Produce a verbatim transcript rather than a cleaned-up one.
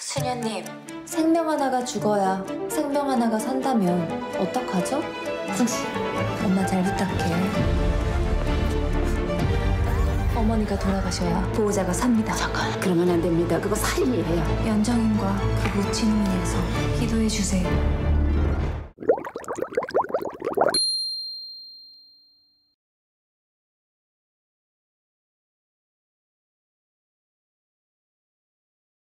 수녀님, 생명 하나가 죽어야 생명 하나가 산다면 어떡하죠? 엄마 잘 부탁해. 어머니가 돌아가셔야 보호자가 삽니다. 잠깐, 그러면 안 됩니다. 그거 살인이에요. 연정인과 그 모친을 위해서 기도해 주세요.